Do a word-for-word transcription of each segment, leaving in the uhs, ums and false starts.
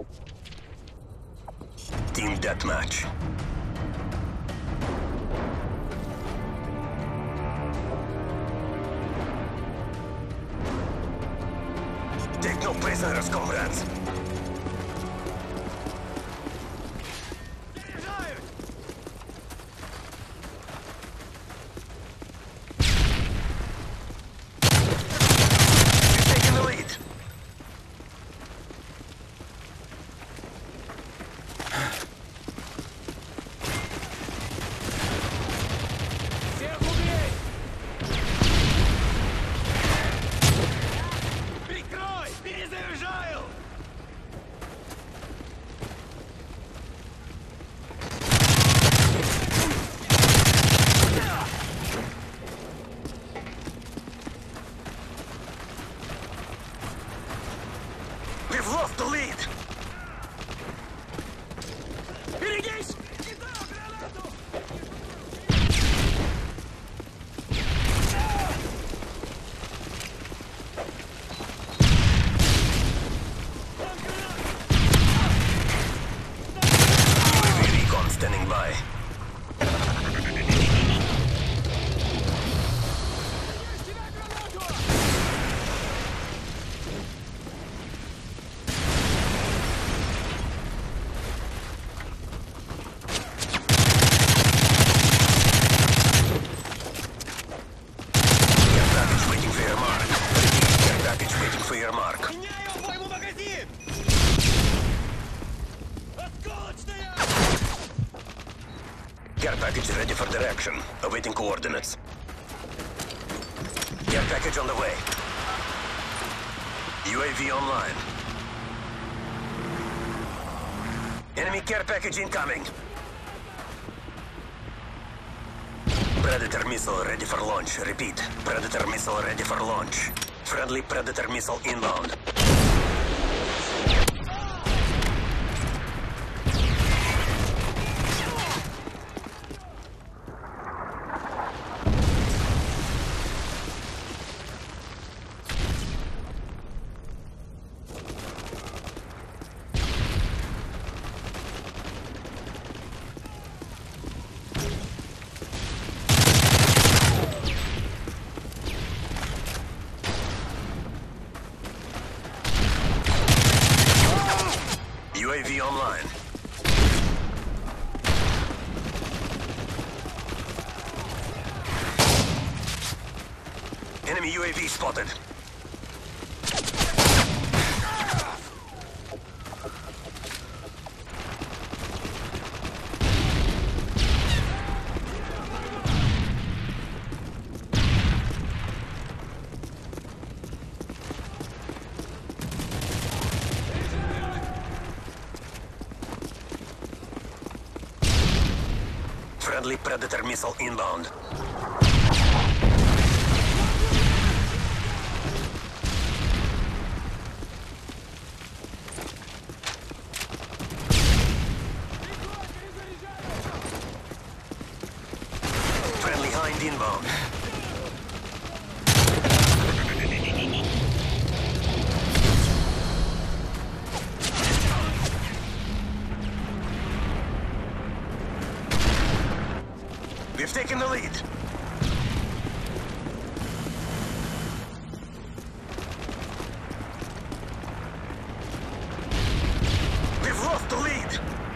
Team deathmatch. Take no prisoners, comrades. You're taking the lead. We've lost the lead! Берегись! U A V recon standing by. For your mark. Care package ready for direction. Awaiting coordinates. Care package on the way. U A V online. Enemy care package incoming. Predator missile ready for launch. Repeat. Predator missile ready for launch. Friendly Predator missile inbound. U A V online. Enemy U A V spotted. Friendly Predator missile inbound. Friendly Hind inbound. We've taken the lead. We've lost the lead.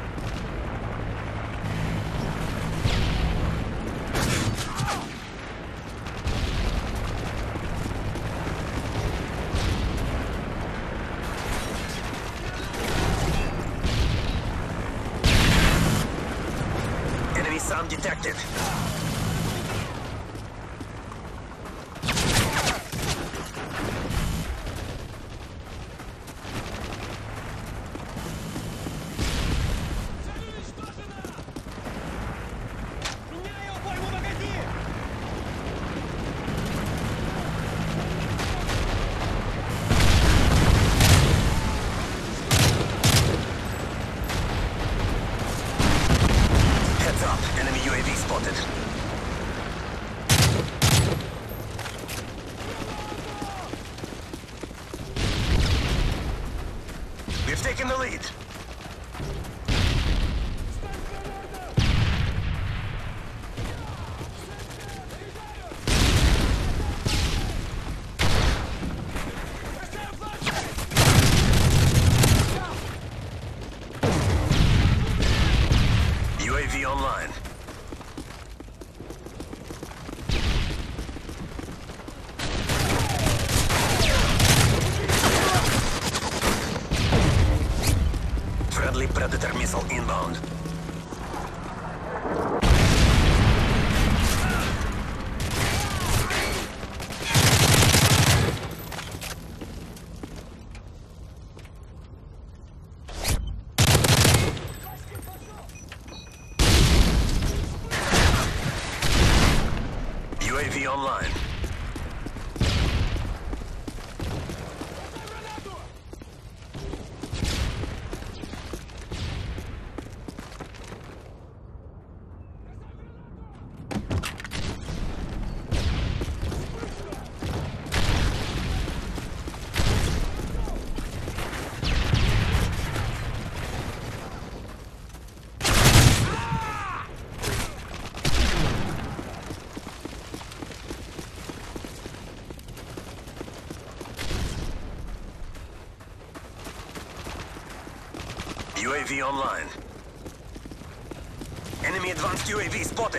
Enemy sound detected. Heads up, enemy U A V spotted. taking the lead. U A V online. Friendly Predator missile inbound. U A V online. U A V online. Enemy advanced U A V spotted.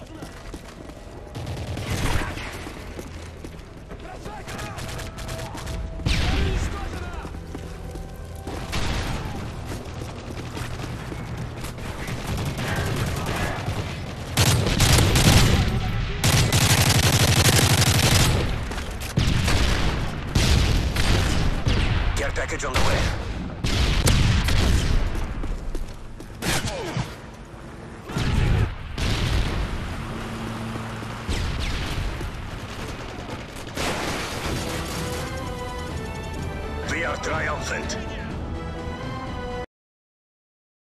Care package on the way. We are triumphant.